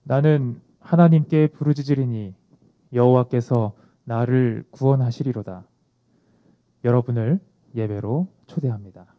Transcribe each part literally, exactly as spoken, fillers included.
나는 하나님께 부르짖으리니 여호와께서 나를 구원하시리로다. 여러분을 예배로 초대합니다.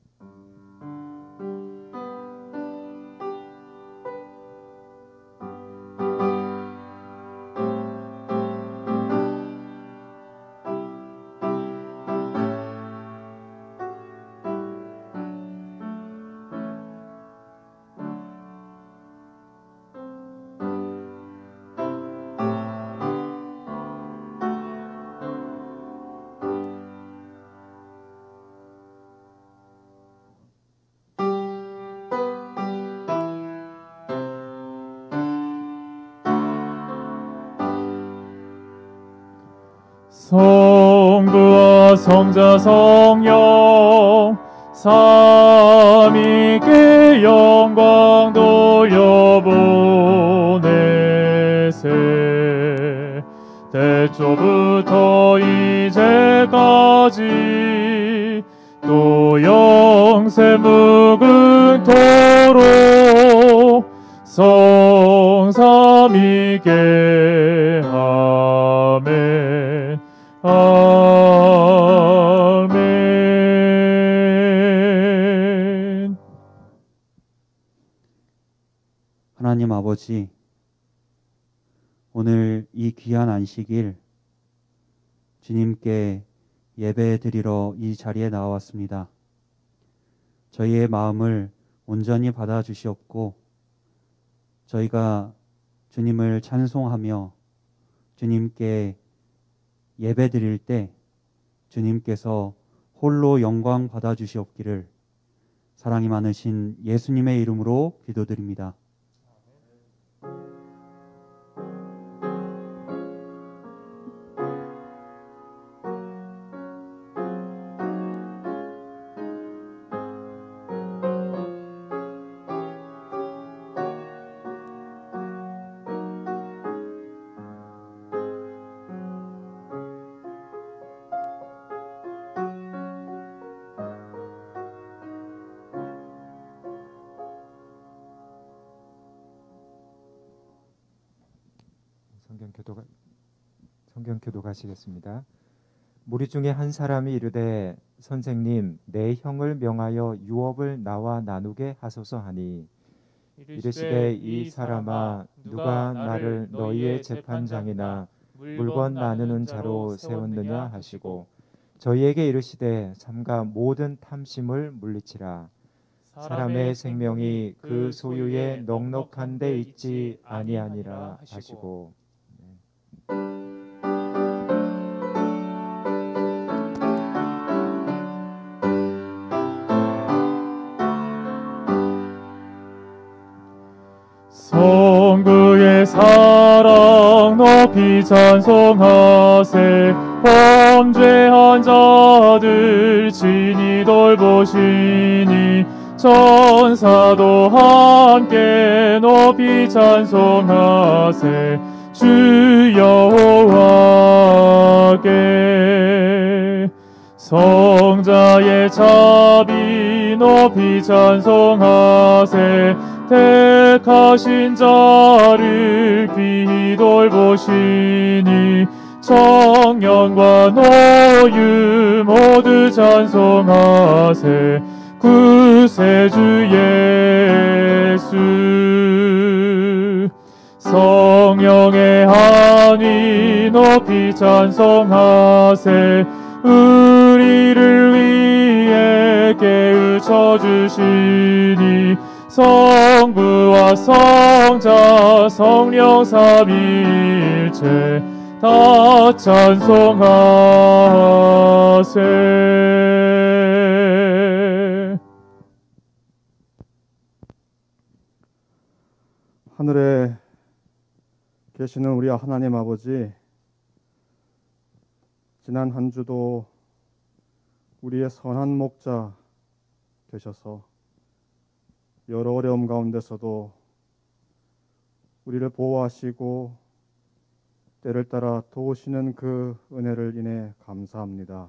성부와 성자 성령 삼위께 영광 돌려보내세. 태초부터 이제까지 또 영세 무궁토록 성삼위께 아멘. 아멘. 하나님 아버지, 오늘 이 귀한 안식일 주님께 예배 드리러 이 자리에 나왔습니다. 저희의 마음을 온전히 받아주시옵고 저희가 주님을 찬송하며 주님께 예배 드릴 때 주님께서 홀로 영광 받아 주시옵기를 사랑이 많으신 예수님의 이름으로 기도드립니다. 성경교도가 성경교도 가시겠습니다. 무리 중에 한 사람이 이르되 선생님 내 형을 명하여 유업을 나와 나누게 하소서 하니 이르시되 이 사람아 누가 나를 너희의 재판장이나 물건 나누는 자로 세웠느냐 하시고 저희에게 이르시되 삼가 모든 탐심을 물리치라. 사람의 생명이 그 소유에 넉넉한 데 있지 아니하니라 하시고. 성부의 사랑 높이 찬송하세. 범죄한 자들 친히 돌보시니 천사도 함께 높이 찬송하세. 주 여호와께 성자의 자비 높이 찬송하세. 택하신 자를 귀히 돌보시니 청년과 노유 모두 찬송하세. 구세주 예수 성령의 한이 높이 찬송하세. 우리를 위해 깨우쳐 주시니 성부와 성자 성령 삼위일체 다 찬송하세. 하늘에 계시는 우리 하나님 아버지, 지난 한 주도 우리의 선한 목자 되셔서 여러 어려움 가운데서도 우리를 보호하시고 때를 따라 도우시는 그 은혜를 인해 감사합니다.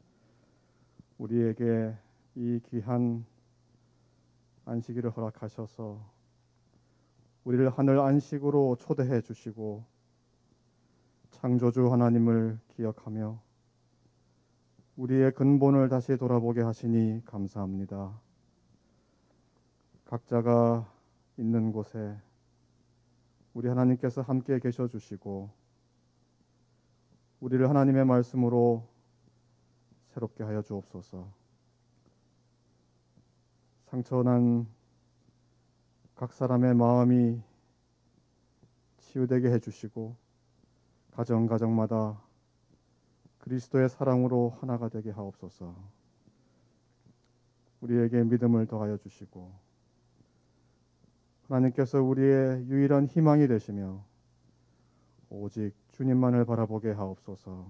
우리에게 이 귀한 안식일을 허락하셔서 우리를 하늘 안식으로 초대해 주시고 창조주 하나님을 기억하며 우리의 근본을 다시 돌아보게 하시니 감사합니다. 각자가 있는 곳에 우리 하나님께서 함께 계셔 주시고 우리를 하나님의 말씀으로 새롭게 하여 주옵소서. 상처난 각 사람의 마음이 치유되게 해주시고 가정 가정마다 그리스도의 사랑으로 하나가 되게 하옵소서. 우리에게 믿음을 더하여 주시고 하나님께서 우리의 유일한 희망이 되시며 오직 주님만을 바라보게 하옵소서.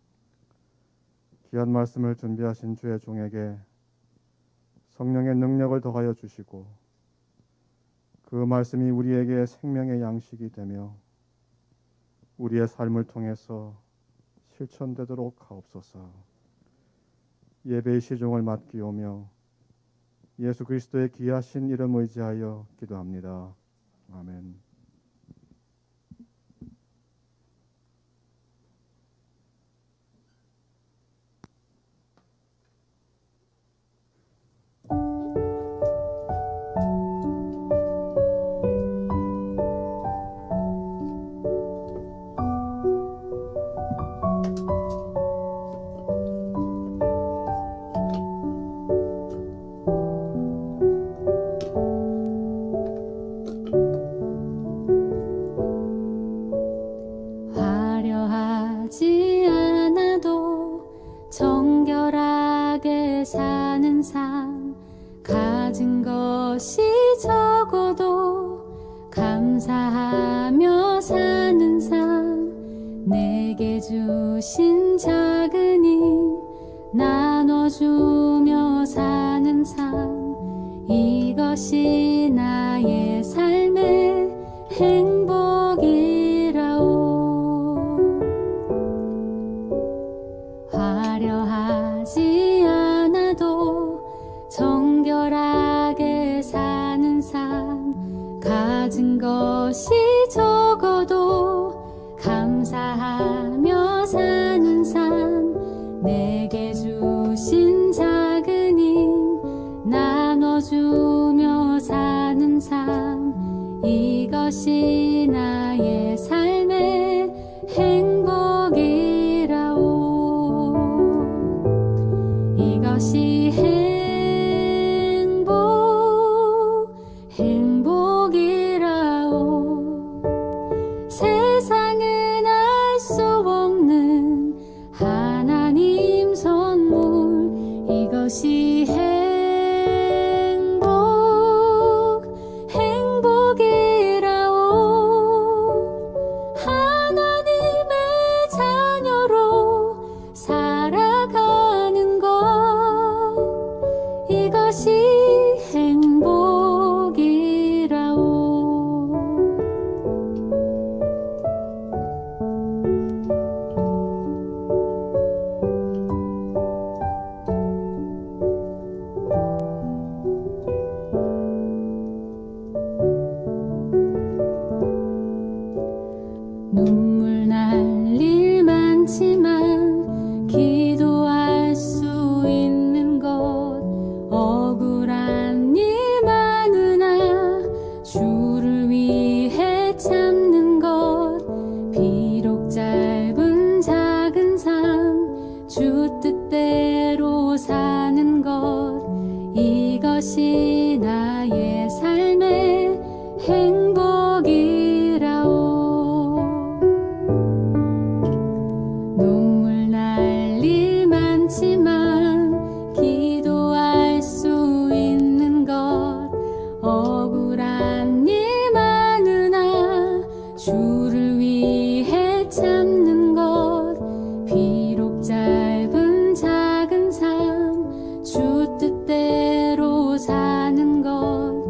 귀한 말씀을 준비하신 주의 종에게 성령의 능력을 더하여 주시고 그 말씀이 우리에게 생명의 양식이 되며 우리의 삶을 통해서 실천되도록 하옵소서. 예배의 시종을 맡기오며 예수 그리스도의 귀하신 이름 의지하여 기도합니다. 아멘. 화려하지 않아도 정결하게 사는 삶, 가진 것이 적어도 감사하며 사는 삶, 내게 주신 작은 힘 나눠주며 사는 삶, 이것이 나의 삶의 행복이라오. 화려하지 않아도 정결하게 사는 삶, 가진 것이 적어도 감사하며 사는 삶, 내게 주신 작은 힘 나눠주며 사는 삶, 이것이 나의 삶의 행복이라오. 이것이 행복, 행복이라오. 세상은 알 수 없는 하나님 선물, 이것이 행복, 행복이라오. 하나님의 자녀로 살아가는 것, 이것이 행복이라오. 눈물 날 일 많지만 기도할 수 있는 것, 억울한 일 많으나 주를 위해 참는 것, 비록 짧은 작은 삶 주 뜻대로 사는 것, 이것이 나의 삶의 행복이라오. 눈물 날 일 많지만 기도할 수 있는 것, 억울한 일 많으나 주를 위해 참는 것, 비록 짧은 작은 삶 주 뜻대로 사는 것,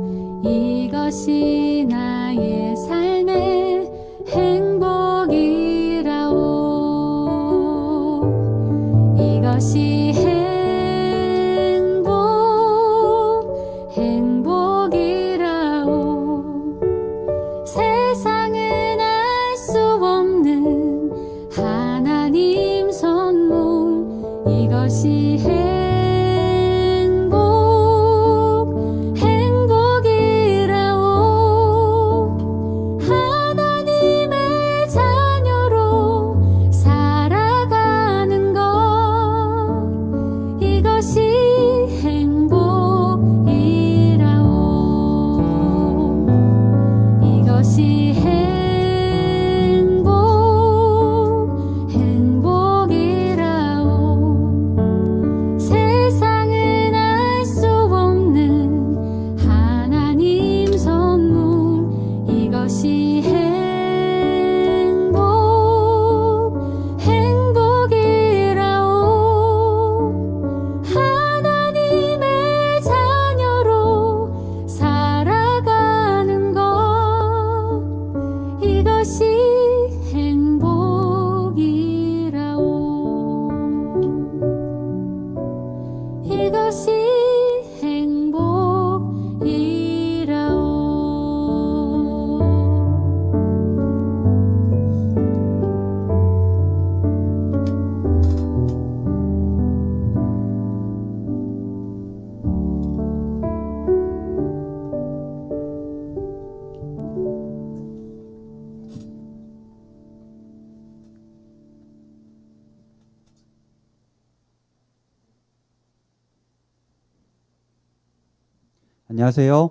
안녕하세요.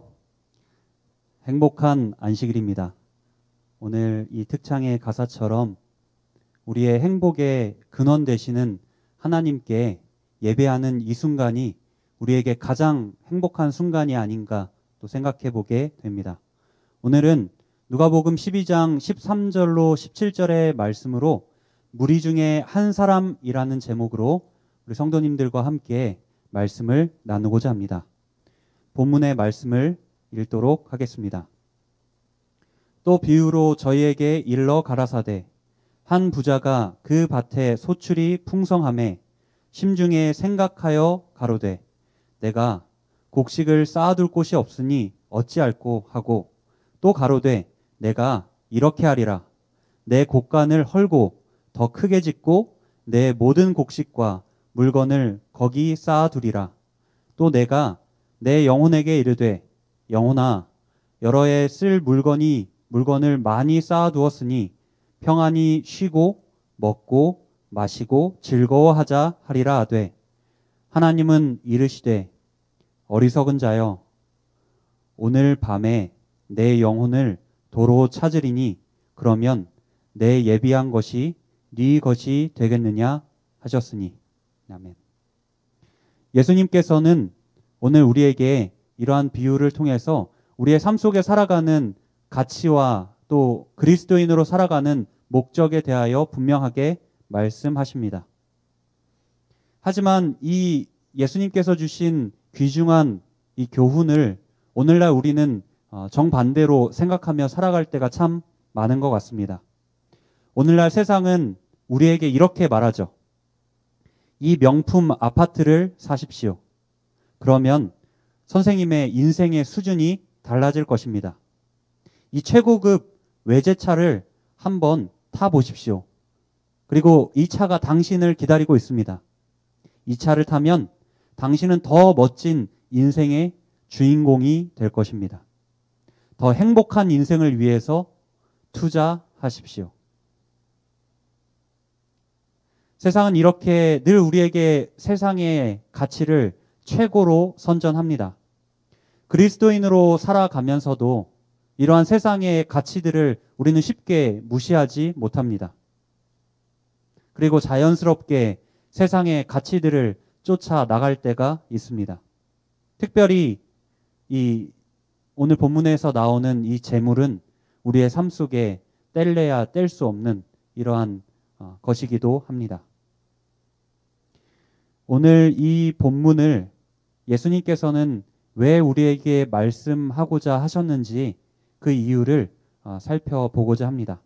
행복한 안식일입니다. 오늘 이 특창의 가사처럼 우리의 행복의 근원 되시는 하나님께 예배하는 이 순간이 우리에게 가장 행복한 순간이 아닌가 또 생각해 보게 됩니다. 오늘은 누가복음 십이 장 십삼 절로 십칠 절의 말씀으로 무리 중에 한 사람이라는 제목으로 우리 성도님들과 함께 말씀을 나누고자 합니다. 본문의 말씀을 읽도록 하겠습니다. 또 비유로 저희에게 일러 가라사대 한 부자가 그 밭에 소출이 풍성하매 심중에 생각하여 가로되 내가 곡식을 쌓아둘 곳이 없으니 어찌할꼬 하고 또 가로되 내가 이렇게 하리라 내 곡간을 헐고 더 크게 짓고 내 모든 곡식과 물건을 거기 쌓아두리라. 또 내가 내 영혼에게 이르되 영혼아 여러 해 쓸 물건이 물건을 많이 쌓아두었으니 평안히 쉬고 먹고 마시고 즐거워하자 하리라 하되 하나님은 이르시되 어리석은 자여 오늘 밤에 내 영혼을 도로 찾으리니 그러면 내 예비한 것이 네 것이 되겠느냐 하셨으니. 아멘. 예수님께서는 오늘 우리에게 이러한 비유를 통해서 우리의 삶 속에 살아가는 가치와 또 그리스도인으로 살아가는 목적에 대하여 분명하게 말씀하십니다. 하지만 이 예수님께서 주신 귀중한 이 교훈을 오늘날 우리는 정반대로 생각하며 살아갈 때가 참 많은 것 같습니다. 오늘날 세상은 우리에게 이렇게 말하죠. 이 명품 아파트를 사십시오. 그러면 선생님의 인생의 수준이 달라질 것입니다. 이 최고급 외제차를 한번 타보십시오. 그리고 이 차가 당신을 기다리고 있습니다. 이 차를 타면 당신은 더 멋진 인생의 주인공이 될 것입니다. 더 행복한 인생을 위해서 투자하십시오. 세상은 이렇게 늘 우리에게 세상의 가치를 최고로 선전합니다. 그리스도인으로 살아가면서도 이러한 세상의 가치들을 우리는 쉽게 무시하지 못합니다. 그리고 자연스럽게 세상의 가치들을 쫓아 나갈 때가 있습니다. 특별히 이 오늘 본문에서 나오는 이 재물은 우리의 삶 속에 뗄래야 뗄 수 없는 이러한 것이기도 합니다. 오늘 이 본문을 예수님께서는 왜 우리에게 말씀하고자 하셨는지 그 이유를 살펴보고자 합니다.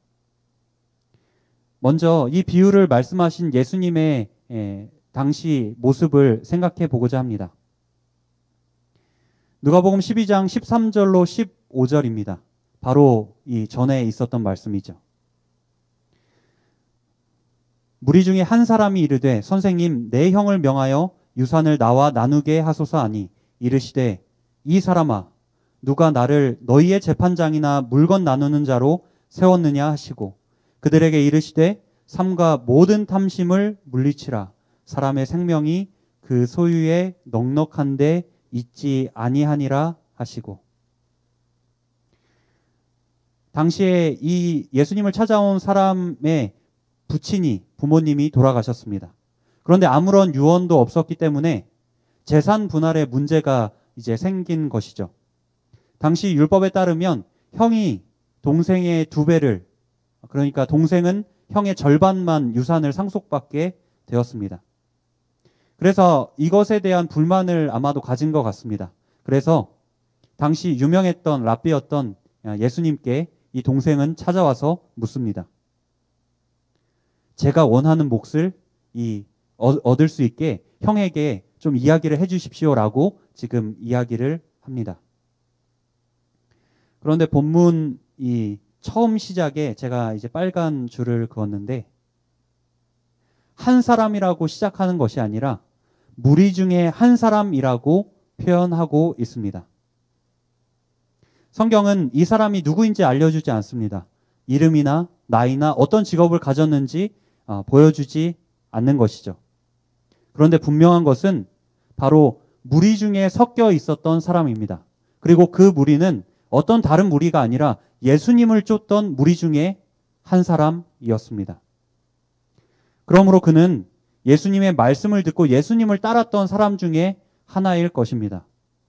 먼저 이 비유를 말씀하신 예수님의 당시 모습을 생각해 보고자 합니다. 누가복음 십이 장 십삼 절로 십오 절입니다. 바로 이 전에 있었던 말씀이죠. 무리 중에 한 사람이 이르되 선생님 내 형을 명하여 유산을 나와 나누게 하소서 하니 이르시되 이 사람아 누가 나를 너희의 재판장이나 물건 나누는 자로 세웠느냐 하시고 그들에게 이르시되 삼가 모든 탐심을 물리치라 사람의 생명이 그 소유에 넉넉한데 있지 아니하니라 하시고. 당시에 이 예수님을 찾아온 사람의 부친이 부모님이 돌아가셨습니다. 그런데 아무런 유언도 없었기 때문에 재산 분할의 문제가 이제 생긴 것이죠. 당시 율법에 따르면 형이 동생의 두 배를, 그러니까 동생은 형의 절반만 유산을 상속받게 되었습니다. 그래서 이것에 대한 불만을 아마도 가진 것 같습니다. 그래서 당시 유명했던 랍비였던 예수님께 이 동생은 찾아와서 묻습니다. 제가 원하는 몫을 이 얻을 수 있게 형에게 좀 이야기를 해주십시오라고 지금 이야기를 합니다. 그런데 본문 이 처음 시작에 제가 이제 빨간 줄을 그었는데 한 사람이라고 시작하는 것이 아니라 무리 중에 한 사람이라고 표현하고 있습니다. 성경은 이 사람이 누구인지 알려주지 않습니다. 이름이나 나이나 어떤 직업을 가졌는지 어, 보여주지 않는 것이죠. 그런데 분명한 것은 바로 무리 중에 섞여 있었던 사람입니다. 그리고 그 무리는 어떤 다른 무리가 아니라 예수님을 쫓던 무리 중에 한 사람이었습니다. 그러므로 그는 예수님의 말씀을 듣고 예수님을 따랐던 사람 중에 하나일 것입니다.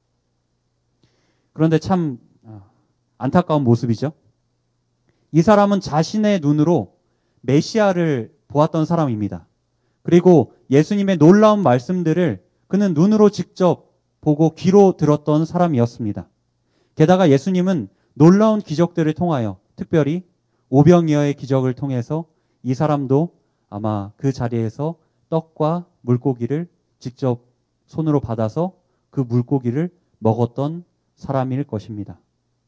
그런데 참 안타까운 모습이죠. 이 사람은 자신의 눈으로 메시아를 보았던 사람입니다. 그리고 예수님의 놀라운 말씀들을 그는 눈으로 직접 보고 귀로 들었던 사람이었습니다. 게다가 예수님은 놀라운 기적들을 통하여, 특별히 오병이어의 기적을 통해서 이 사람도 아마 그 자리에서 떡과 물고기를 직접 손으로 받아서 그 물고기를 먹었던 사람일 것입니다.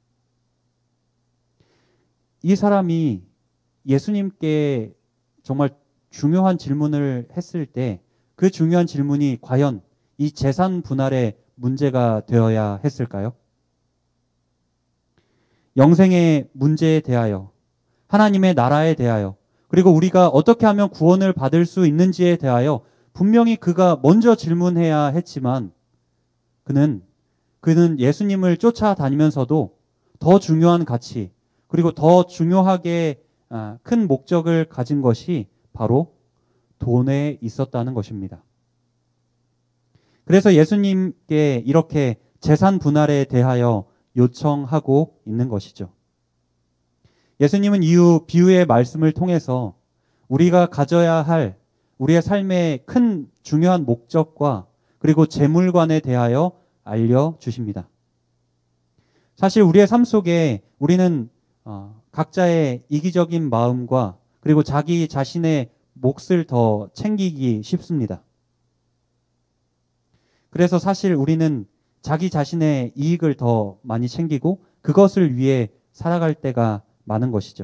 이 사람이 예수님께 정말 중요한 질문을 했을 때 그 중요한 질문이 과연 이 재산 분할의 문제가 되어야 했을까요? 영생의 문제에 대하여, 하나님의 나라에 대하여, 그리고 우리가 어떻게 하면 구원을 받을 수 있는지에 대하여 분명히 그가 먼저 질문해야 했지만 그는 그는 예수님을 쫓아다니면서도 더 중요한 가치, 그리고 더 중요하게 큰 목적을 가진 것이 바로 돈에 있었다는 것입니다. 그래서 예수님께 이렇게 재산 분할에 대하여 요청하고 있는 것이죠. 예수님은 이후 비유의 말씀을 통해서 우리가 가져야 할 우리의 삶의 큰 중요한 목적과 그리고 재물관에 대하여 알려주십니다. 사실 우리의 삶 속에 우리는 각자의 이기적인 마음과 그리고 자기 자신의 몫을 더 챙기기 쉽습니다. 그래서 사실 우리는 자기 자신의 이익을 더 많이 챙기고 그것을 위해 살아갈 때가 많은 것이죠.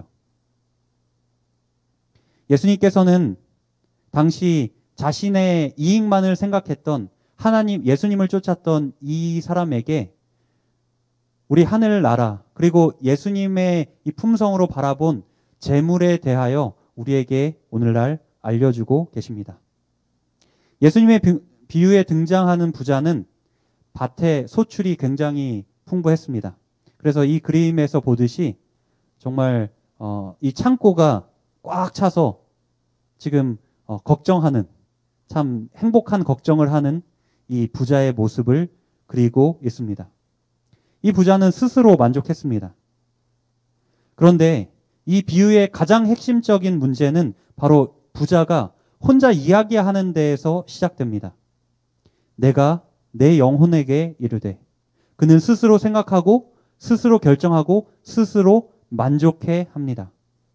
예수님께서는 당시 자신의 이익만을 생각했던 하나님, 예수님을 쫓았던 이 사람에게 우리 하늘나라 그리고 예수님의 이 품성으로 바라본 재물에 대하여 우리에게 오늘날 알려주고 계십니다. 예수님의 비유에 등장하는 부자는 밭에 소출이 굉장히 풍부했습니다. 그래서 이 그림에서 보듯이 정말 어, 이 창고가 꽉 차서 지금 어, 걱정하는, 참 행복한 걱정을 하는 이 부자의 모습을 그리고 있습니다. 이 부자는 스스로 만족했습니다. 그런데 이 비유의 가장 핵심적인 문제는 바로 부자가 혼자 이야기하는 데에서 시작됩니다. 내가 내 영혼에게 이르되, 그는 스스로 생각하고 스스로 결정하고 스스로 만족해 합니다.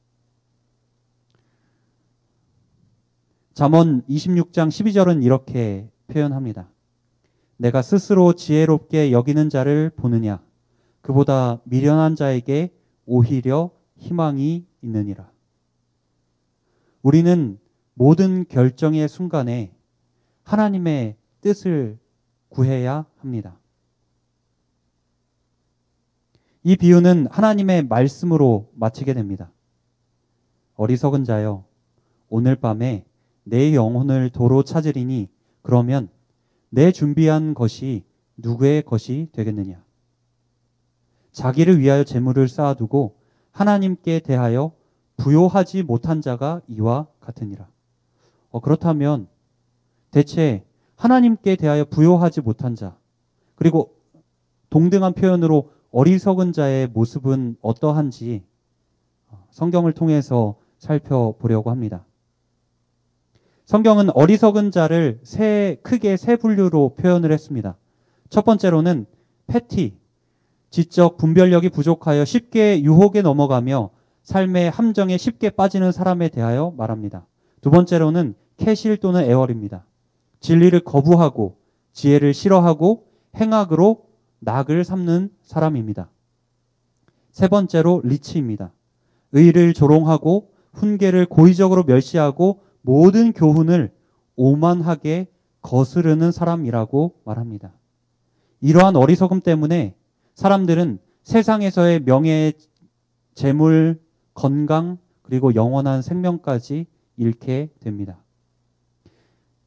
잠언 이십육 장 십이 절은 이렇게 표현합니다. 내가 스스로 지혜롭게 여기는 자를 보느냐, 그보다 미련한 자에게 오히려 희망이 있느니라. 우리는 모든 결정의 순간에 하나님의 뜻을 구해야 합니다. 이 비유는 하나님의 말씀으로 마치게 됩니다. 어리석은 자여, 오늘 밤에 내 영혼을 도로 찾으리니 그러면 내 준비한 것이 누구의 것이 되겠느냐. 자기를 위하여 재물을 쌓아두고 하나님께 대하여 부요하지 못한 자가 이와 같으니라. 어, 그렇다면 대체 하나님께 대하여 부요하지 못한 자, 그리고 동등한 표현으로 어리석은 자의 모습은 어떠한지 성경을 통해서 살펴보려고 합니다. 성경은 어리석은 자를 세, 크게 세 분류로 표현을 했습니다. 첫 번째로는 패티, 지적 분별력이 부족하여 쉽게 유혹에 넘어가며 삶의 함정에 쉽게 빠지는 사람에 대하여 말합니다. 두 번째로는 캐실 또는 애월입니다. 진리를 거부하고 지혜를 싫어하고 행악으로 낙을 삼는 사람입니다. 세 번째로 리치입니다. 의를 조롱하고 훈계를 고의적으로 멸시하고 모든 교훈을 오만하게 거스르는 사람이라고 말합니다. 이러한 어리석음 때문에 사람들은 세상에서의 명예, 재물, 건강, 그리고 영원한 생명까지 잃게 됩니다.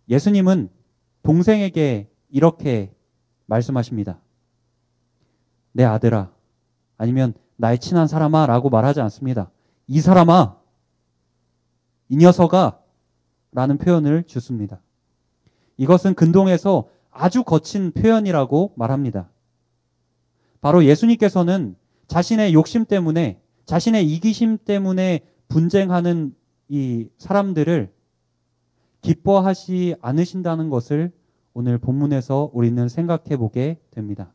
예수님은 동생에게 이렇게 말씀하십니다. 내 아들아, 아니면 나의 친한 사람아 라고 말하지 않습니다. 이 사람아, 이 녀석아 라는 표현을 주습니다. 이것은 근동에서 아주 거친 표현이라고 말합니다. 바로 예수님께서는 자신의 욕심 때문에, 자신의 이기심 때문에 분쟁하는 이 사람들을 기뻐하지 않으신다는 것을 오늘 본문에서 우리는 생각해 보게 됩니다.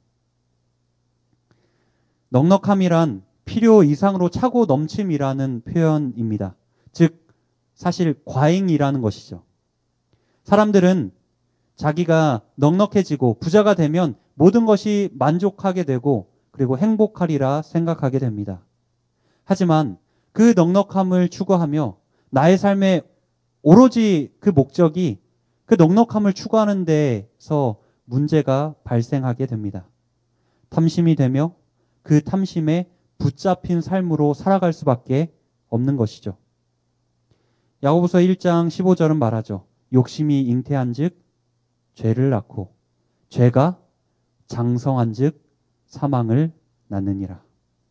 넉넉함이란 필요 이상으로 차고 넘침이라는 표현입니다. 즉, 사실 과잉이라는 것이죠. 사람들은 자기가 넉넉해지고 부자가 되면 모든 것이 만족하게 되고 그리고 행복하리라 생각하게 됩니다. 하지만 그 넉넉함을 추구하며 나의 삶에 오로지 그 목적이 그 넉넉함을 추구하는 데서 문제가 발생하게 됩니다. 탐심이 되며 그 탐심에 붙잡힌 삶으로 살아갈 수밖에 없는 것이죠. 야고보서 일 장 십오 절은 말하죠. 욕심이 잉태한 즉 죄를 낳고 죄가 장성한 즉 사망을 낳느니라.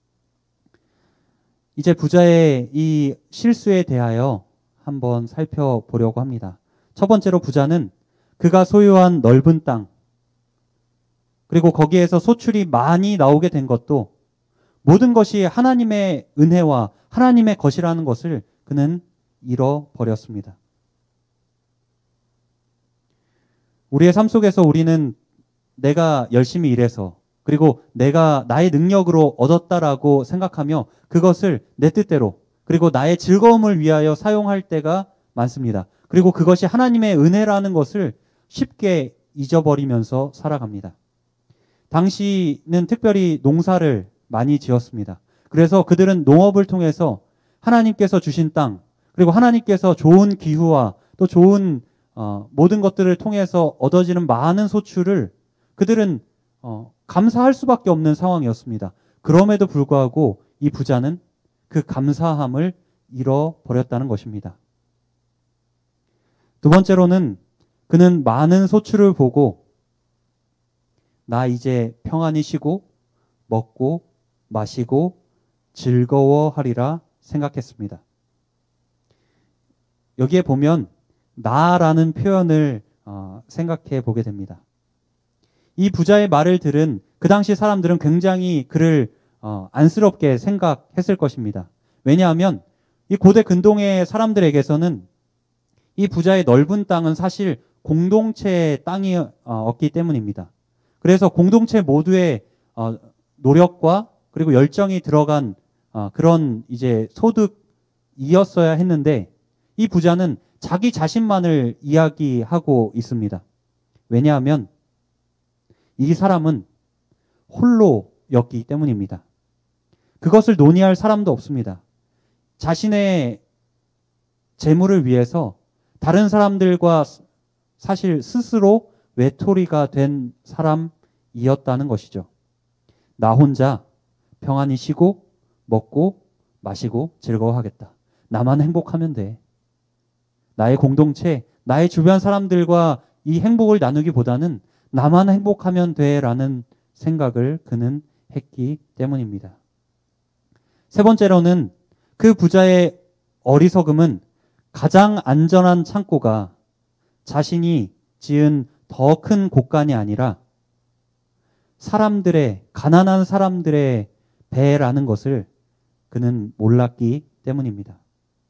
이제 부자의 이 실수에 대하여 한번 살펴보려고 합니다. 첫 번째로 부자는 그가 소유한 넓은 땅, 그리고 거기에서 소출이 많이 나오게 된 것도 모든 것이 하나님의 은혜와 하나님의 것이라는 것을 그는 잃어버렸습니다. 우리의 삶 속에서 우리는 내가 열심히 일해서 그리고 내가 나의 능력으로 얻었다라고 생각하며 그것을 내 뜻대로 그리고 나의 즐거움을 위하여 사용할 때가 많습니다. 그리고 그것이 하나님의 은혜라는 것을 쉽게 잊어버리면서 살아갑니다. 당시는 특별히 농사를 많이 지었습니다. 그래서 그들은 농업을 통해서 하나님께서 주신 땅, 그리고 하나님께서 좋은 기후와 또 좋은 어, 모든 것들을 통해서 얻어지는 많은 소출을 그들은 어, 감사할 수밖에 없는 상황이었습니다. 그럼에도 불구하고 이 부자는 그 감사함을 잃어버렸다는 것입니다. 두 번째로는 그는 많은 소출을 보고 나 이제 평안히 쉬고 먹고 마시고 즐거워하리라 생각했습니다. 여기에 보면 나라는 표현을 어, 생각해 보게 됩니다. 이 부자의 말을 들은 그 당시 사람들은 굉장히 그를 어, 안쓰럽게 생각했을 것입니다. 왜냐하면 이 고대 근동의 사람들에게서는 이 부자의 넓은 땅은 사실 공동체의 땅이었기 때문입니다. 그래서 공동체 모두의 어, 노력과 그리고 열정이 들어간 어, 그런 이제 소득이었어야 했는데 이 부자는 자기 자신만을 이야기하고 있습니다. 왜냐하면 이 사람은 홀로였기 때문입니다. 그것을 논의할 사람도 없습니다. 자신의 재물을 위해서 다른 사람들과 사실 스스로 외톨이가 된 사람이었다는 것이죠. 나 혼자 평안히 쉬고 먹고 마시고 즐거워하겠다. 나만 행복하면 돼. 나의 공동체, 나의 주변 사람들과 이 행복을 나누기보다는 나만 행복하면 돼라는 생각을 그는 했기 때문입니다. 세 번째로는 그 부자의 어리석음은 가장 안전한 창고가 자신이 지은 더 큰 곳간이 아니라 사람들의, 가난한 사람들의 배라는 것을 그는 몰랐기 때문입니다.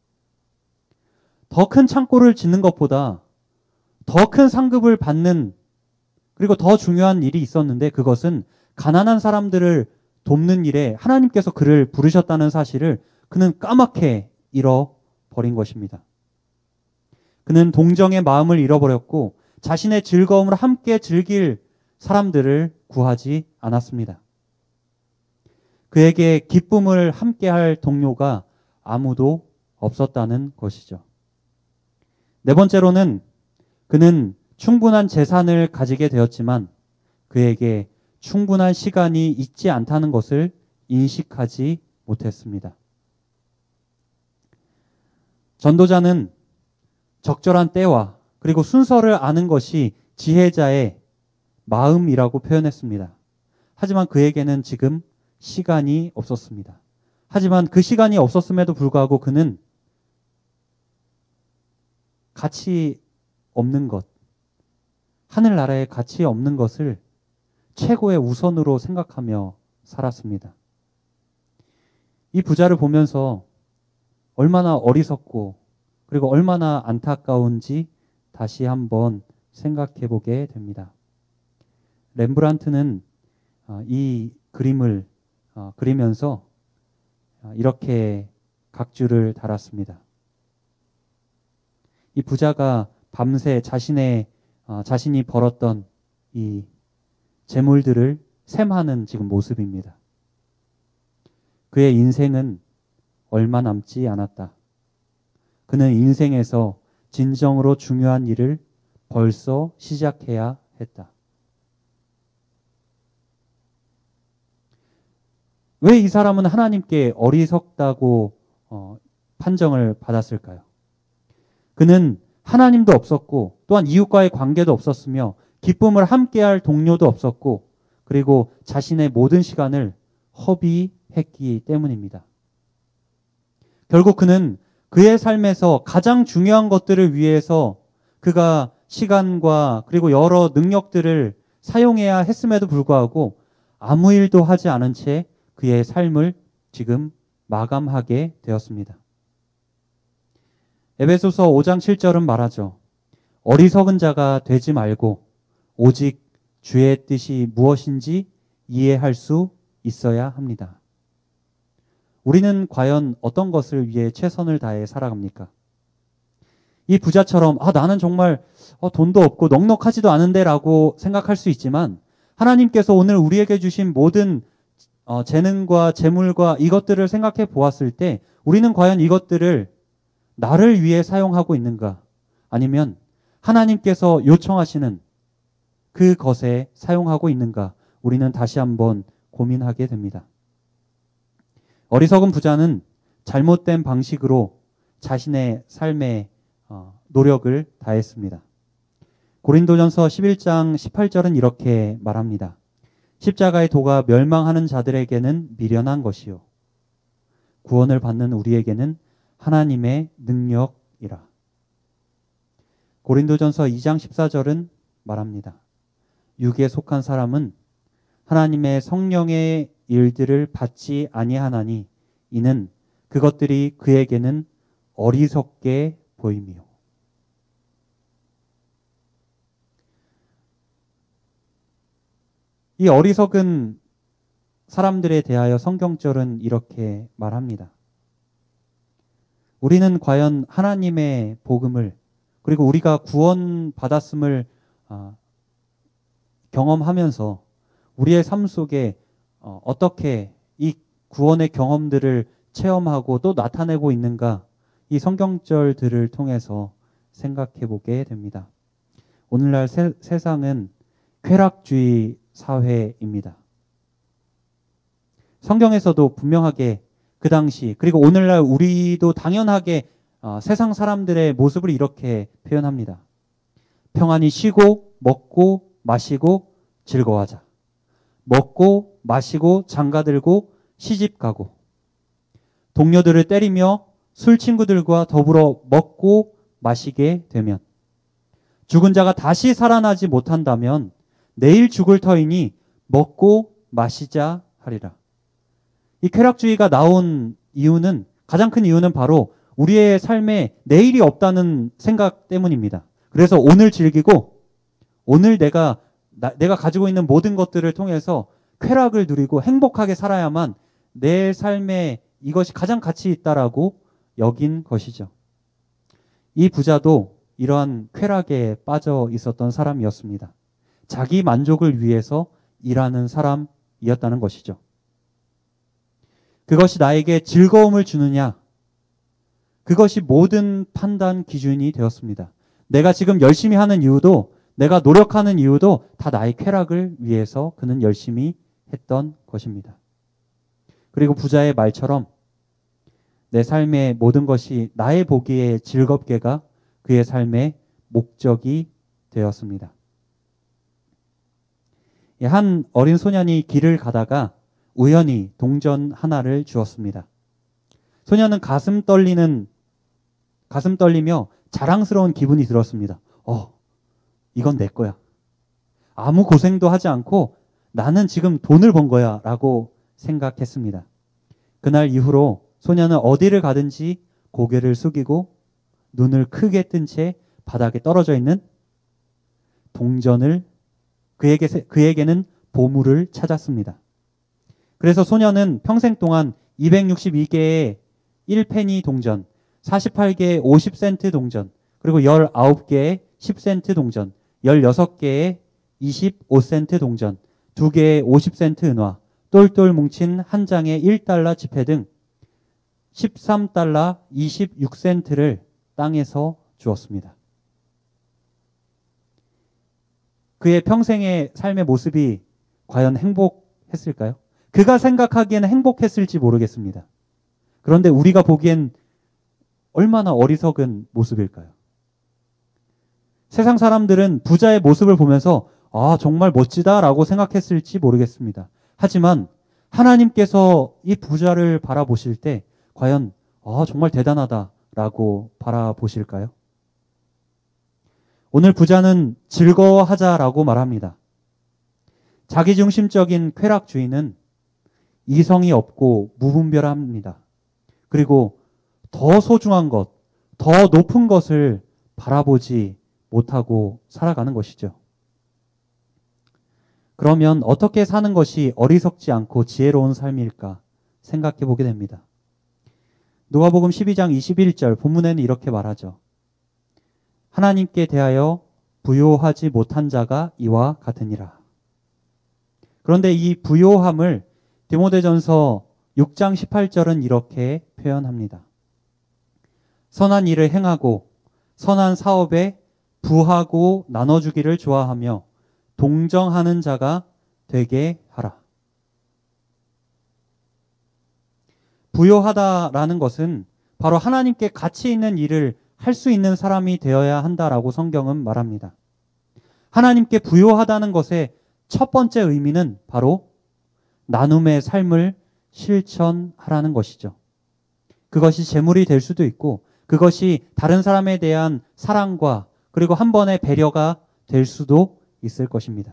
더 큰 창고를 짓는 것보다 더 큰 상급을 받는, 그리고 더 중요한 일이 있었는데 그것은 가난한 사람들을 돕는 일에 하나님께서 그를 부르셨다는 사실을 그는 까맣게 잃어버린 것입니다. 그는 동정의 마음을 잃어버렸고 자신의 즐거움을 함께 즐길 사람들을 구하지 않았습니다. 그에게 기쁨을 함께할 동료가 아무도 없었다는 것이죠. 네 번째로는 그는 충분한 재산을 가지게 되었지만 그에게 충분한 시간이 있지 않다는 것을 인식하지 못했습니다. 전도자는 적절한 때와 그리고 순서를 아는 것이 지혜자의 마음이라고 표현했습니다. 하지만 그에게는 지금 시간이 없었습니다. 하지만 그 시간이 없었음에도 불구하고 그는 가치 없는 것, 하늘나라에 가치 없는 것을 최고의 우선으로 생각하며 살았습니다. 이 부자를 보면서 얼마나 어리석고 그리고 얼마나 안타까운지 다시 한번 생각해 보게 됩니다. 렘브란트는 이 그림을 그리면서 이렇게 각주를 달았습니다. 이 부자가 밤새 자신의 자신이 벌었던 이 재물들을 셈하는 지금 모습입니다. 그의 인생은 얼마 남지 않았다. 그는 인생에서 진정으로 중요한 일을 벌써 시작해야 했다. 왜 이 사람은 하나님께 어리석다고 어, 판정을 받았을까요? 그는 하나님도 없었고 또한 이웃과의 관계도 없었으며 기쁨을 함께할 동료도 없었고 그리고 자신의 모든 시간을 허비했기 때문입니다. 결국 그는 그의 삶에서 가장 중요한 것들을 위해서 그가 시간과 그리고 여러 능력들을 사용해야 했음에도 불구하고 아무 일도 하지 않은 채 그의 삶을 지금 마감하게 되었습니다. 에베소서 오 장 칠 절은 말하죠. 어리석은 자가 되지 말고 오직 주의 뜻이 무엇인지 이해할 수 있어야 합니다. 우리는 과연 어떤 것을 위해 최선을 다해 살아갑니까? 이 부자처럼 아 나는 정말 어, 돈도 없고 넉넉하지도 않은데 라고 생각할 수 있지만 하나님께서 오늘 우리에게 주신 모든 어, 재능과 재물과 이것들을 생각해 보았을 때 우리는 과연 이것들을 나를 위해 사용하고 있는가? 아니면 하나님께서 요청하시는 그것에 사용하고 있는가? 우리는 다시 한번 고민하게 됩니다. 어리석은 부자는 잘못된 방식으로 자신의 삶에 어, 노력을 다했습니다. 고린도전서 십일 장 십팔 절은 이렇게 말합니다. 십자가의 도가 멸망하는 자들에게는 미련한 것이요 구원을 받는 우리에게는 하나님의 능력이라. 고린도전서 이 장 십사 절은 말합니다. 육에 속한 사람은 하나님의 성령의 일들을 받지 아니하나니 이는 그것들이 그에게는 어리석게 보임이요. 이 어리석은 사람들에 대하여 성경절은 이렇게 말합니다. 우리는 과연 하나님의 복음을 그리고 우리가 구원받았음을 어, 경험하면서 우리의 삶 속에 어, 어떻게 이 구원의 경험들을 체험하고 또 나타내고 있는가 이 성경절들을 통해서 생각해 보게 됩니다. 오늘날 세, 세상은 쾌락주의 사회입니다. 성경에서도 분명하게 그 당시 그리고 오늘날 우리도 당연하게 어, 세상 사람들의 모습을 이렇게 표현합니다. 평안히 쉬고 먹고 마시고 즐거워하자. 먹고 마시고 장가들고 시집가고 동료들을 때리며 술 친구들과 더불어 먹고 마시게 되면 죽은 자가 다시 살아나지 못한다면 내일 죽을 터이니 먹고 마시자 하리라. 이 쾌락주의가 나온 이유는 가장 큰 이유는 바로 우리의 삶에 내일이 없다는 생각 때문입니다. 그래서 오늘 즐기고 오늘 내가 나, 내가 가지고 있는 모든 것들을 통해서 쾌락을 누리고 행복하게 살아야만 내 삶에 이것이 가장 가치 있다라고 여긴 것이죠. 이 부자도 이러한 쾌락에 빠져 있었던 사람이었습니다. 자기 만족을 위해서 일하는 사람이었다는 것이죠. 그것이 나에게 즐거움을 주느냐? 그것이 모든 판단 기준이 되었습니다. 내가 지금 열심히 하는 이유도 내가 노력하는 이유도 다 나의 쾌락을 위해서 그는 열심히 했던 것입니다. 그리고 부자의 말처럼 내 삶의 모든 것이 나의 보기에 즐겁게가 그의 삶의 목적이 되었습니다. 한 어린 소년이 길을 가다가 우연히 동전 하나를 주었습니다. 소년은 가슴 떨리는 가슴 떨리며 자랑스러운 기분이 들었습니다. 어, 이건 내 거야. 아무 고생도 하지 않고 나는 지금 돈을 번 거야 라고 생각했습니다. 그날 이후로 소년은 어디를 가든지 고개를 숙이고 눈을 크게 뜬 채 바닥에 떨어져 있는 동전을 그에게, 그에게는 보물을 찾았습니다. 그래서 소년은 평생 동안 이백육십이 개의 일 페니 동전, 사십팔 개의 오십 센트 동전, 그리고 십구 개의 십 센트 동전, 십육 개의 이십오 센트 동전, 두 개의 오십 센트 은화, 똘똘 뭉친 한 장의 일 달러 지폐 등 십삼 달러 이십육 센트를 땅에서 주었습니다. 그의 평생의 삶의 모습이 과연 행복했을까요? 그가 생각하기에는 행복했을지 모르겠습니다. 그런데 우리가 보기엔 얼마나 어리석은 모습일까요? 세상 사람들은 부자의 모습을 보면서 아, 정말 멋지다라고 생각했을지 모르겠습니다. 하지만 하나님께서 이 부자를 바라보실 때 과연 아, 정말 대단하다라고 바라보실까요? 오늘 부자는 즐거워하자라고 말합니다. 자기중심적인 쾌락주의는 이성이 없고 무분별합니다. 그리고 더 소중한 것, 더 높은 것을 바라보지 못하고 살아가는 것이죠. 그러면 어떻게 사는 것이 어리석지 않고 지혜로운 삶일까 생각해 보게 됩니다. 누가복음 십이 장 이십일 절 본문에는 이렇게 말하죠. 하나님께 대하여 부요하지 못한 자가 이와 같으니라. 그런데 이 부요함을 디모데전서 육 장 십팔 절은 이렇게 표현합니다. 선한 일을 행하고 선한 사업에 부하고 나눠주기를 좋아하며 동정하는 자가 되게 하라. 부요하다라는 것은 바로 하나님께 가치 있는 일을 할 수 있는 사람이 되어야 한다라고 성경은 말합니다. 하나님께 부요하다는 것의 첫 번째 의미는 바로 나눔의 삶을 실천하라는 것이죠. 그것이 재물이 될 수도 있고 그것이 다른 사람에 대한 사랑과 그리고 한 번의 배려가 될 수도 있을 것입니다.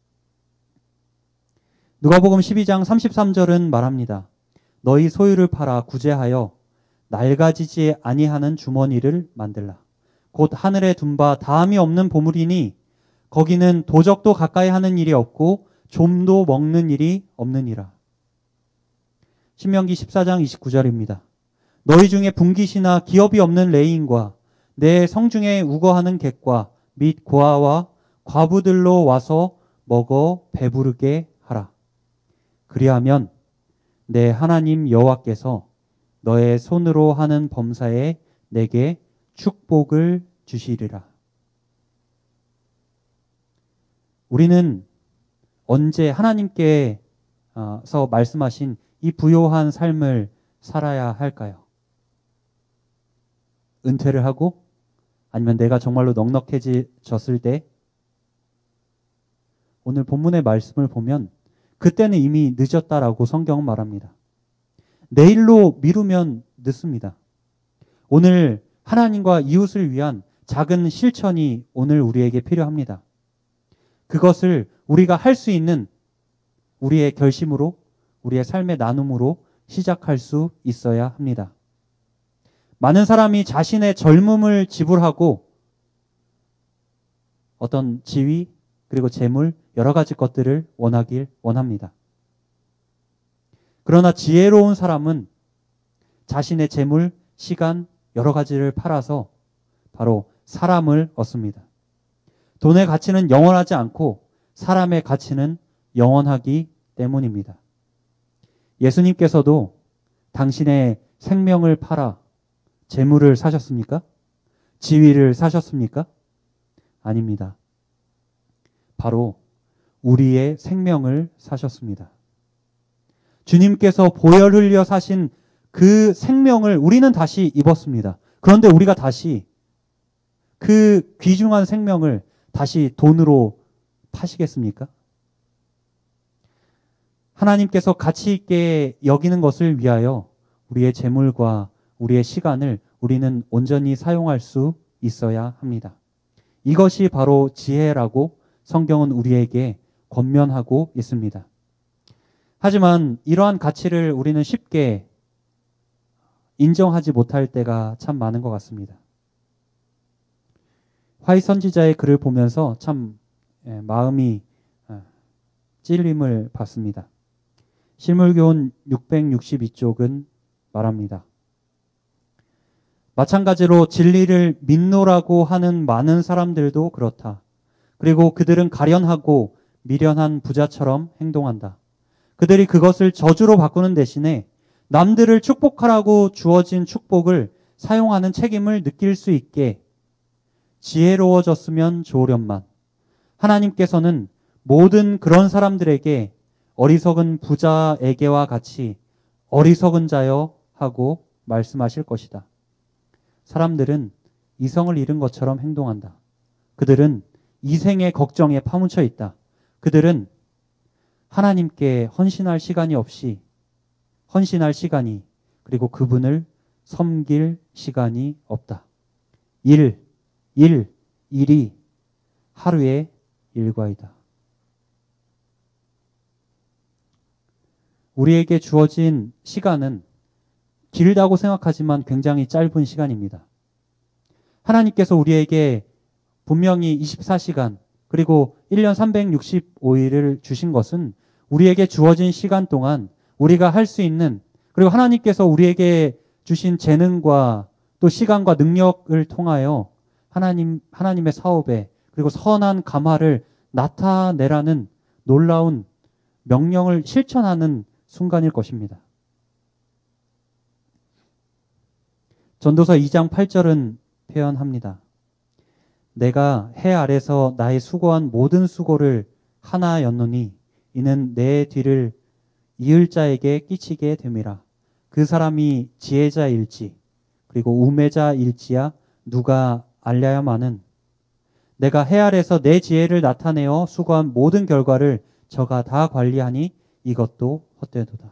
누가복음 십이 장 삼십삼 절은 말합니다. 너희 소유를 팔아 구제하여 낡아지지 아니하는 주머니를 만들라. 곧 하늘에 둔 바 다함이 없는 보물이니 거기는 도적도 가까이 하는 일이 없고 좀도 먹는 일이 없느니라. 신명기 십사 장 이십구 절입니다. 너희 중에 분깃이나 기업이 없는 레인과 내 성중에 우거하는 객과 및 고아와 과부들로 와서 먹어 배부르게 하라. 그리하면 내 하나님 여호와께서 너의 손으로 하는 범사에 내게 축복을 주시리라. 우리는 언제 하나님께서 말씀하신 이 부요한 삶을 살아야 할까요? 은퇴를 하고 아니면 내가 정말로 넉넉해졌을 때? 오늘 본문의 말씀을 보면 그때는 이미 늦었다라고 성경은 말합니다. 내일로 미루면 늦습니다. 오늘 하나님과 이웃을 위한 작은 실천이 오늘 우리에게 필요합니다. 그것을 우리가 할 수 있는 우리의 결심으로, 우리의 삶의 나눔으로 시작할 수 있어야 합니다. 많은 사람이 자신의 젊음을 지불하고 어떤 지위, 그리고 재물, 여러 가지 것들을 원하길 원합니다. 그러나 지혜로운 사람은 자신의 재물, 시간, 여러 가지를 팔아서 바로 사람을 얻습니다. 돈의 가치는 영원하지 않고 사람의 가치는 영원하기 때문입니다. 예수님께서도 당신의 생명을 팔아 재물을 사셨습니까? 지위를 사셨습니까? 아닙니다. 바로 우리의 생명을 사셨습니다. 주님께서 보혈 흘려 사신 그 생명을 우리는 다시 입었습니다. 그런데 우리가 다시 그 귀중한 생명을 다시 돈으로 파시겠습니까? 하나님께서 가치 있게 여기는 것을 위하여 우리의 재물과 우리의 시간을 우리는 온전히 사용할 수 있어야 합니다. 이것이 바로 지혜라고 성경은 우리에게 권면하고 있습니다. 하지만 이러한 가치를 우리는 쉽게 인정하지 못할 때가 참 많은 것 같습니다. 화이 선지자의 글을 보면서 참 마음이 찔림을 받습니다. 실물교훈 육백육십이 쪽은 말합니다. 마찬가지로 진리를 믿노라고 하는 많은 사람들도 그렇다. 그리고 그들은 가련하고 미련한 부자처럼 행동한다. 그들이 그것을 저주로 바꾸는 대신에 남들을 축복하라고 주어진 축복을 사용하는 책임을 느낄 수 있게 지혜로워졌으면 좋으련만 하나님께서는 모든 그런 사람들에게 어리석은 부자에게와 같이 어리석은 자여 하고 말씀하실 것이다. 사람들은 이성을 잃은 것처럼 행동한다. 그들은 이생의 걱정에 파묻혀 있다. 그들은 하나님께 헌신할 시간이 없이 헌신할 시간이 그리고 그분을 섬길 시간이 없다. 일, 일, 일이 하루의 일과이다. 우리에게 주어진 시간은 길다고 생각하지만 굉장히 짧은 시간입니다. 하나님께서 우리에게 분명히 이십사 시간 그리고 일 년 삼백육십오 일을 주신 것은 우리에게 주어진 시간 동안 우리가 할 수 있는 그리고 하나님께서 우리에게 주신 재능과 또 시간과 능력을 통하여 하나님, 하나님의 사업에 그리고 선한 감화를 나타내라는 놀라운 명령을 실천하는 순간일 것입니다. 전도서 이 장 팔 절은 표현합니다. 내가 해 아래서 나의 수고한 모든 수고를 하나였노니 이는 내 뒤를 이을 자에게 끼치게 됨이라. 그 사람이 지혜자일지 그리고 우매자일지야 누가 알려야마는 내가 해 아래서 내 지혜를 나타내어 수고한 모든 결과를 저가 다 관리하니 이것도 헛되도다.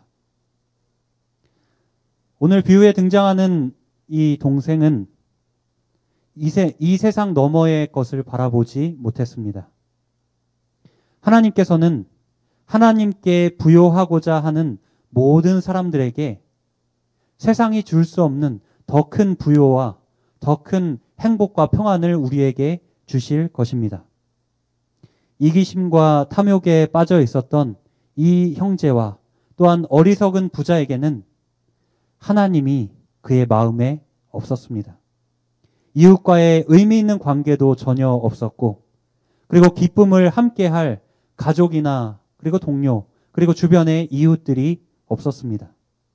오늘 비유에 등장하는 이 동생은 이, 세, 이 세상 너머의 것을 바라보지 못했습니다. 하나님께서는 하나님께 부요하고자 하는 모든 사람들에게 세상이 줄 수 없는 더 큰 부요와 더 큰 행복과 평안을 우리에게 주실 것입니다. 이기심과 탐욕에 빠져 있었던 이 형제와 또한 어리석은 부자에게는 하나님이 그의 마음에 없었습니다. 이웃과의 의미 있는 관계도 전혀 없었고 그리고 기쁨을 함께할 가족이나 그리고 동료 그리고 주변의 이웃들이 없었습니다.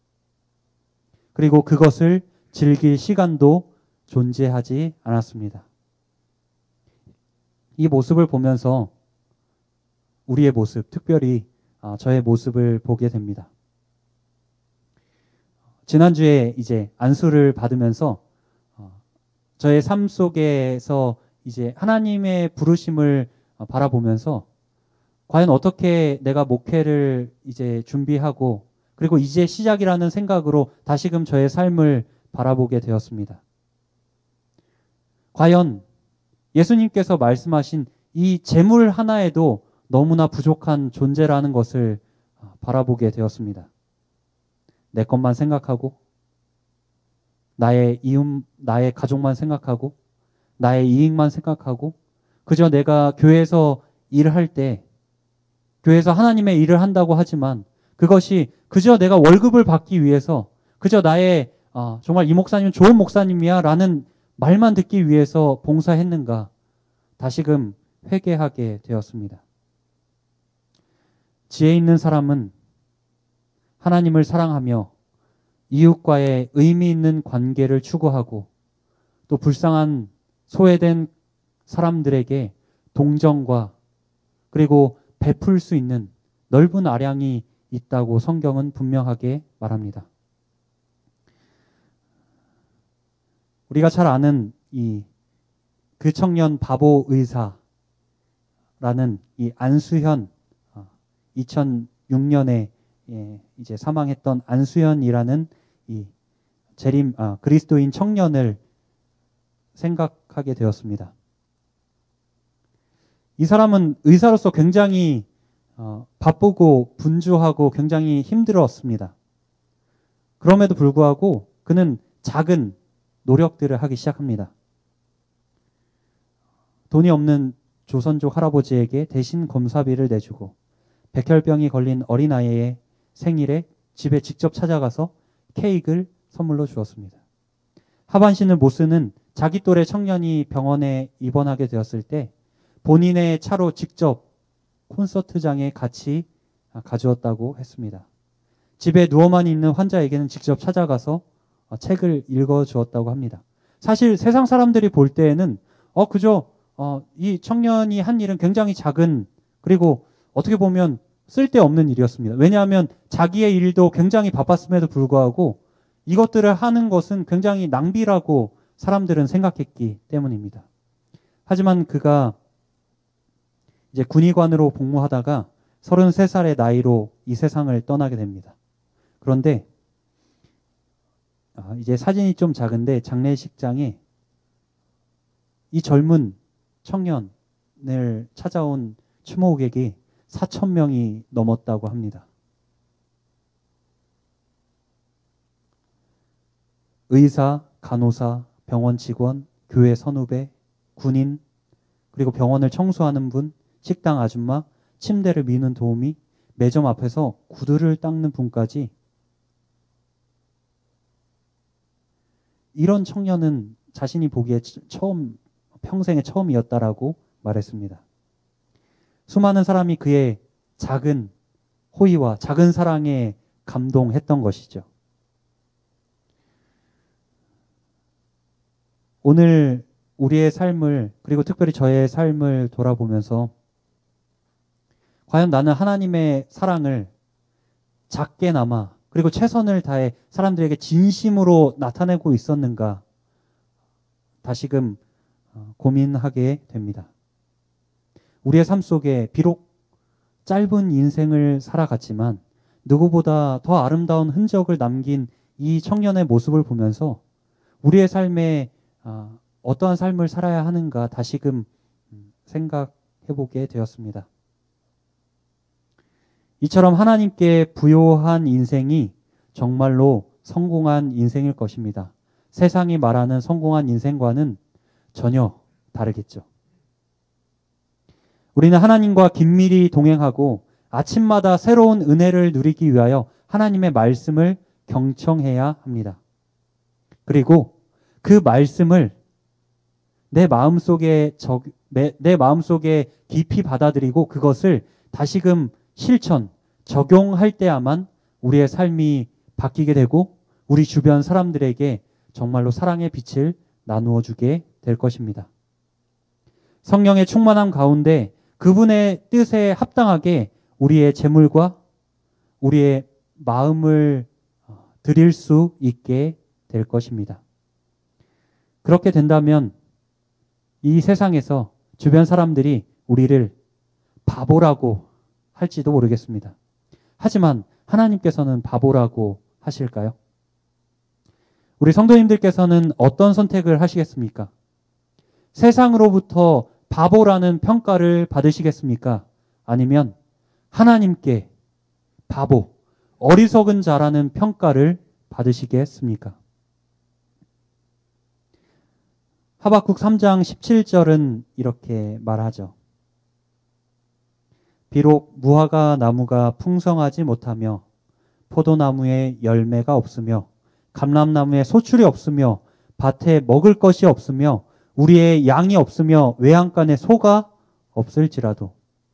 그리고 그것을 즐길 시간도 존재하지 않았습니다. 이 모습을 보면서 우리의 모습, 특별히 저의 모습을 보게 됩니다. 지난주에 이제 안수를 받으면서 저의 삶 속에서 이제 하나님의 부르심을 바라보면서 과연 어떻게 내가 목회를 이제 준비하고 그리고 이제 시작이라는 생각으로 다시금 저의 삶을 바라보게 되었습니다. 과연 예수님께서 말씀하신 이 재물 하나에도 너무나 부족한 존재라는 것을 바라보게 되었습니다. 내 것만 생각하고 나의 이웃, 나의 가족만 생각하고 나의 이익만 생각하고 그저 내가 교회에서 일을 할 때 교회에서 하나님의 일을 한다고 하지만 그것이 그저 내가 월급을 받기 위해서 그저 나의 어, 정말 이 목사님은 좋은 목사님이야 라는 말만 듣기 위해서 봉사했는가 다시금 회개하게 되었습니다. 지혜 있는 사람은 하나님을 사랑하며 이웃과의 의미 있는 관계를 추구하고 또 불쌍한 소외된 사람들에게 동정과 그리고 베풀 수 있는 넓은 아량이 있다고 성경은 분명하게 말합니다. 우리가 잘 아는 이 그 청년 바보 의사라는 이 안수현 이천육 년에 예, 이제 사망했던 안수연이라는 이 재림 아, 그리스도인 청년을 생각하게 되었습니다. 이 사람은 의사로서 굉장히 어, 바쁘고 분주하고 굉장히 힘들었습니다. 그럼에도 불구하고 그는 작은 노력들을 하기 시작합니다. 돈이 없는 조선족 할아버지에게 대신 검사비를 내주고 백혈병이 걸린 어린아이의 생일에 집에 직접 찾아가서 케이크를 선물로 주었습니다. 하반신을 못 쓰는 자기 또래 청년이 병원에 입원하게 되었을 때 본인의 차로 직접 콘서트장에 같이 가주었다고 했습니다. 집에 누워만 있는 환자에게는 직접 찾아가서 책을 읽어주었다고 합니다. 사실 세상 사람들이 볼 때에는 어 그저 어, 이 청년이 한 일은 굉장히 작은, 그리고 어떻게 보면 쓸데없는 일이었습니다. 왜냐하면 자기의 일도 굉장히 바빴음에도 불구하고 이것들을 하는 것은 굉장히 낭비라고 사람들은 생각했기 때문입니다. 하지만 그가 이제 군의관으로 복무하다가 서른세 살의 나이로 이 세상을 떠나게 됩니다. 그런데 아, 이제 사진이 좀 작은데 장례식장에 이 젊은 청년을 찾아온 추모객이 사천 명이 넘었다고 합니다. 의사, 간호사, 병원 직원, 교회 선후배, 군인, 그리고 병원을 청소하는 분, 식당 아줌마, 침대를 미는 도우미, 매점 앞에서 구두를 닦는 분까지 이런 청년은 자신이 보기에 처음, 평생의 처음이었다라고 말했습니다. 수많은 사람이 그의 작은 호의와 작은 사랑에 감동했던 것이죠. 오늘 우리의 삶을, 그리고 특별히 저의 삶을 돌아보면서 과연 나는 하나님의 사랑을 작게나마 그리고 최선을 다해 사람들에게 진심으로 나타내고 있었는가 다시금 고민하게 됩니다. 우리의 삶 속에 비록 짧은 인생을 살아갔지만 누구보다 더 아름다운 흔적을 남긴 이 청년의 모습을 보면서 우리의 삶에 어떠한 삶을 살아야 하는가 다시금 생각해보게 되었습니다. 이처럼 하나님께 부요한 인생이 정말로 성공한 인생일 것입니다. 세상이 말하는 성공한 인생과는 전혀 다르겠죠. 우리는 하나님과 긴밀히 동행하고 아침마다 새로운 은혜를 누리기 위하여 하나님의 말씀을 경청해야 합니다. 그리고 그 말씀을 내 마음속에 적, 내, 내 마음속에 깊이 받아들이고 그것을 다시금 실천, 적용할 때야만 우리의 삶이 바뀌게 되고 우리 주변 사람들에게 정말로 사랑의 빛을 나누어 주게 될 것입니다. 성령의 충만함 가운데 그분의 뜻에 합당하게 우리의 재물과 우리의 마음을 드릴 수 있게 될 것입니다. 그렇게 된다면 이 세상에서 주변 사람들이 우리를 바보라고 할지도 모르겠습니다. 하지만 하나님께서는 바보라고 하실까요? 우리 성도님들께서는 어떤 선택을 하시겠습니까? 세상으로부터 바보라는 평가를 받으시겠습니까? 아니면 하나님께 바보, 어리석은 자라는 평가를 받으시겠습니까? 하박국 삼 장 십칠 절은 이렇게 말하죠. 비록 무화과 나무가 풍성하지 못하며 포도나무에 열매가 없으며 감람나무에 소출이 없으며 밭에 먹을 것이 없으며 우리의 양이 없으며 외양간에 소가 없을지라도.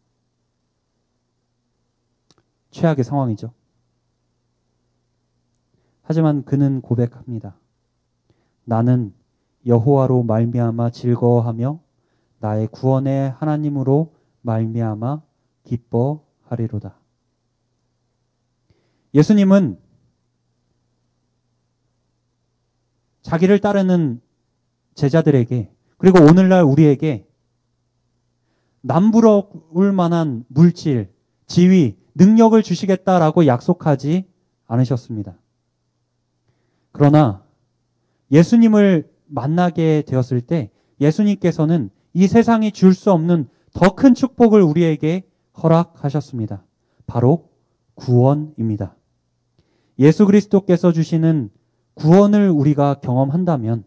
최악의 상황이죠. 하지만 그는 고백합니다. 나는 여호와로 말미암아 즐거워하며 나의 구원의 하나님으로 말미암아 기뻐하리로다. 예수님은 자기를 따르는 제자들에게 그리고 오늘날 우리에게 남부러울 만한 물질, 지위, 능력을 주시겠다라고 약속하지 않으셨습니다. 그러나 예수님을 만나게 되었을 때 예수님께서는 이 세상이 줄 수 없는 더 큰 축복을 우리에게 허락하셨습니다. 바로 구원입니다. 예수 그리스도께서 주시는 구원을 우리가 경험한다면,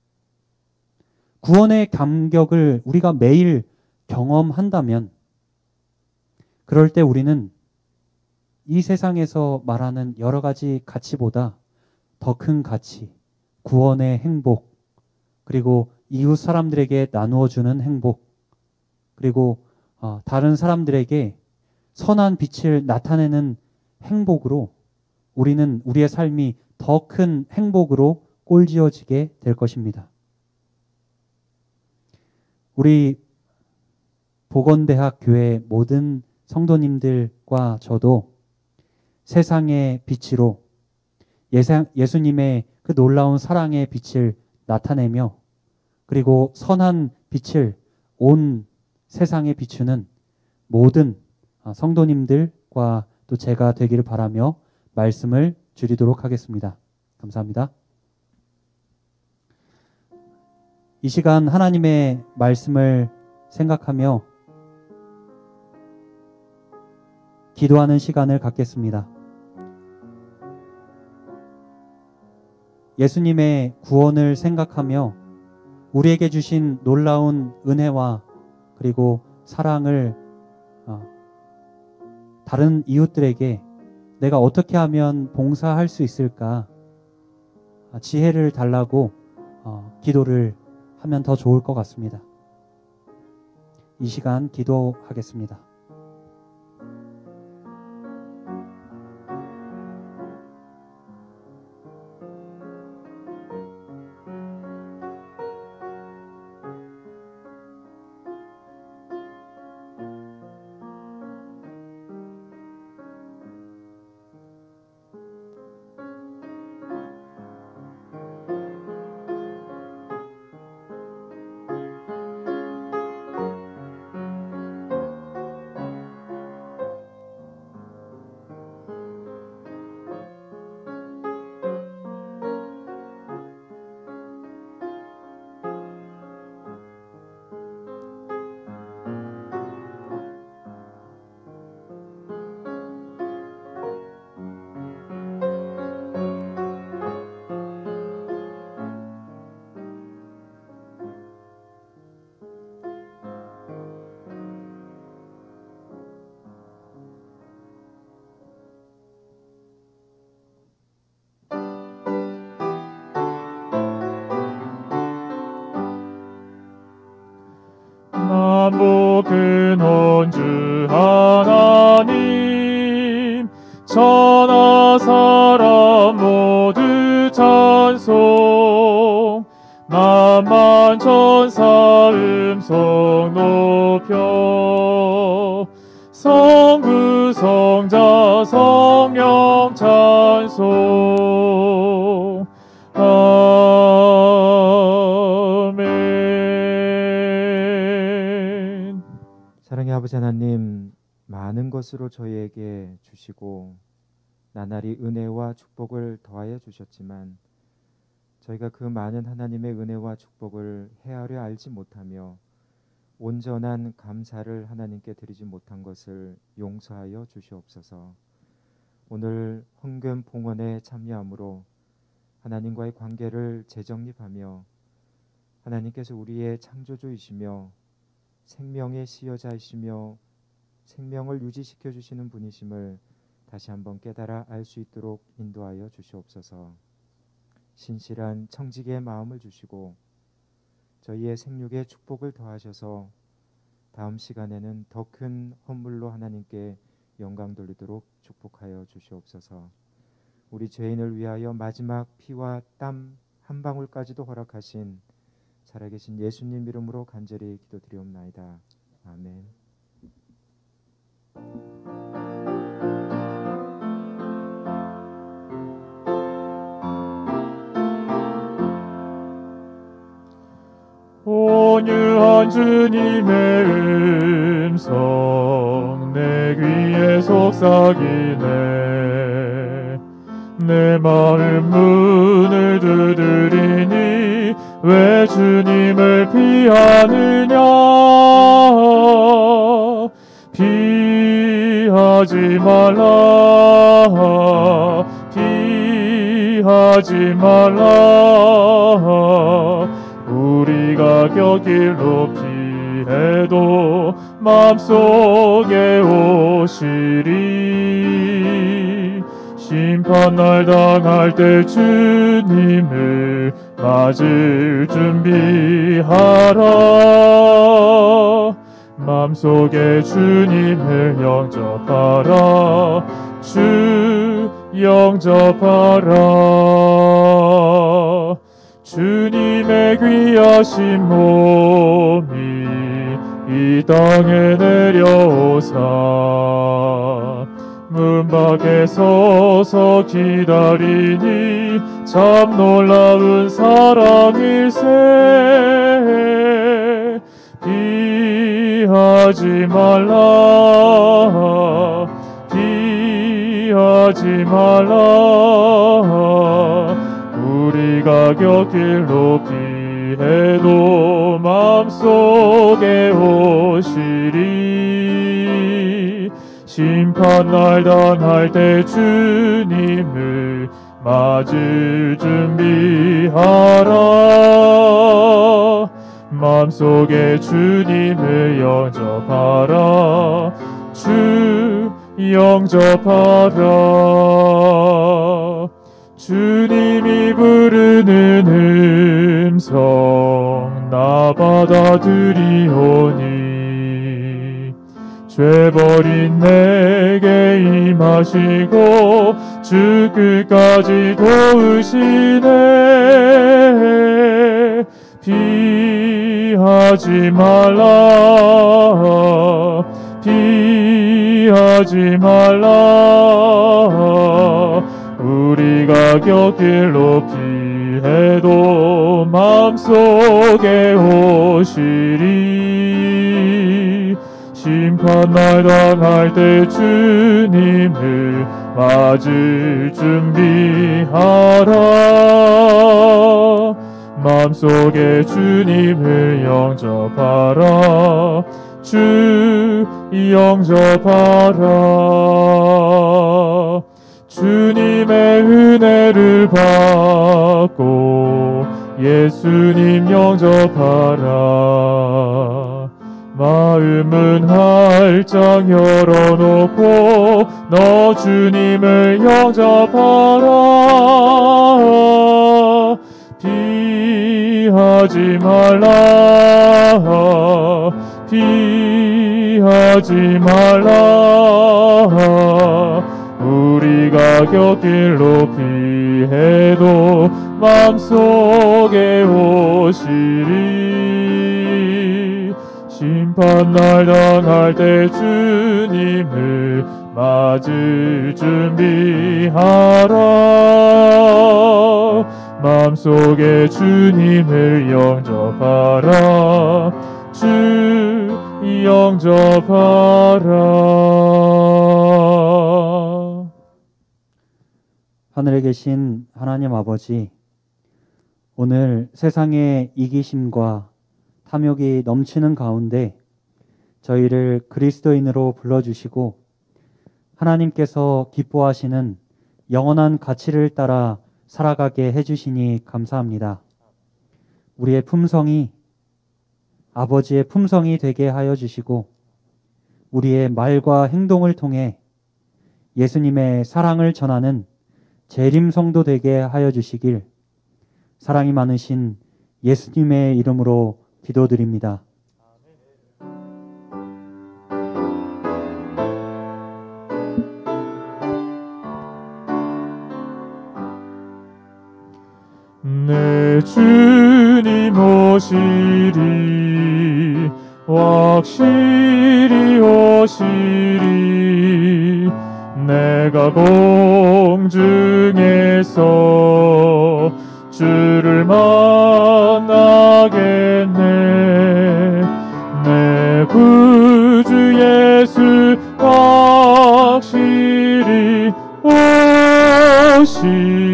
구원의 감격을 우리가 매일 경험한다면, 그럴 때 우리는 이 세상에서 말하는 여러 가지 가치보다 더 큰 가치, 구원의 행복, 그리고 이웃 사람들에게 나누어 주는 행복, 그리고 어, 다른 사람들에게 선한 빛을 나타내는 행복으로 우리는 우리의 삶이 더 큰 행복으로 꼴지어지게 될 것입니다. 우리 복원대학 교회 모든 성도님들과 저도 세상의 빛으로 예수님의 그 놀라운 사랑의 빛을 나타내며, 그리고 선한 빛을 온 세상에 비추는 모든 성도님들과 또 제가 되기를 바라며 말씀을 드리도록 하겠습니다. 감사합니다. 이 시간 하나님의 말씀을 생각하며 기도하는 시간을 갖겠습니다. 예수님의 구원을 생각하며 우리에게 주신 놀라운 은혜와 그리고 사랑을 다른 이웃들에게 내가 어떻게 하면 봉사할 수 있을까, 지혜를 달라고 기도를 하면 더 좋을 것 같습니다. 이 시간 기도하겠습니다. 만복은 주 하나님, 천하 사람 모두 찬송, 만만 천사 음성 높여 성부 성자 성령 찬송. 아멘. 사랑의 아버지 하나님, 많은 것으로 저희에게 주시고 나날이 은혜와 축복을 더하여 주셨지만 저희가 그 많은 하나님의 은혜와 축복을 헤아려 알지 못하며 온전한 감사를 하나님께 드리지 못한 것을 용서하여 주시옵소서. 오늘 헌금 봉헌에 참여함으로 하나님과의 관계를 재정립하며 하나님께서 우리의 창조주이시며 생명의 시여자이시며 생명을 유지시켜 주시는 분이심을 다시 한번 깨달아 알 수 있도록 인도하여 주시옵소서. 신실한 청지기의 마음을 주시고 저희의 생육에 축복을 더하셔서 다음 시간에는 더 큰 헌물로 하나님께 영광 돌리도록 축복하여 주시옵소서. 우리 죄인을 위하여 마지막 피와 땀 한 방울까지도 허락하신 살아계신 예수님 이름으로 간절히 기도드리옵나이다. 아멘. 온유한 주님의 음성 내 귀에 속삭이네. 내 마음 문을 두드리니 왜 주님을 피하느냐. 피하지 말라, 피하지 말라. 우리가 곁길로 피해도 맘속에 오시리. 심판날 당할 때 주님을 맞을 준비하라. 맘속에 주님을 영접하라. 주 영접하라. 주님의 귀하신 몸이 이 땅에 내려오사 문 밖에 서서 기다리니 참 놀라운 사랑일세. 피하지 말라, 피하지 말라. 우리가 곁길로 피해도 맘속에 오시리. 심판날 당할 때 주님을 맞을 준비하라. 맘속에 주님을 영접하라. 주 영접하라. 주님이 부르는 음성 나 받아들이오니 죄버린 내게 임하시고 주 끝까지 도우시네. 피하지 말라, 피하지 말라. 우리가 곁길로 피해도 맘속에 오시리. 심판날 당할 때 주님을 맞을 준비하라. 맘속에 주님을 영접하라. 주 영접하라. 주님의 은혜를 받고 예수님 영접하라. 마음은 활짝 열어놓고 너 주님을 영접하라. 피하지 말라, 피하지 말라. 우리가 곁길로 피해도 맘속에 오시리. 심판날 당할 때 주님을 맞을 준비하라. 맘속에 주님을 영접하라. 주 영접하라. 하늘에 계신 하나님 아버지, 오늘 세상의 이기심과 탐욕이 넘치는 가운데 저희를 그리스도인으로 불러주시고 하나님께서 기뻐하시는 영원한 가치를 따라 살아가게 해주시니 감사합니다. 우리의 품성이 아버지의 품성이 되게 하여 주시고 우리의 말과 행동을 통해 예수님의 사랑을 전하는 재림 성도 되게 하여 주시길 사랑이 많으신 예수님의 이름으로 기도드립니다. 내 주님 오시리 확실히 오시리. 내가 공중에서 주를 만나겠네. 내 구주 예수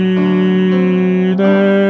내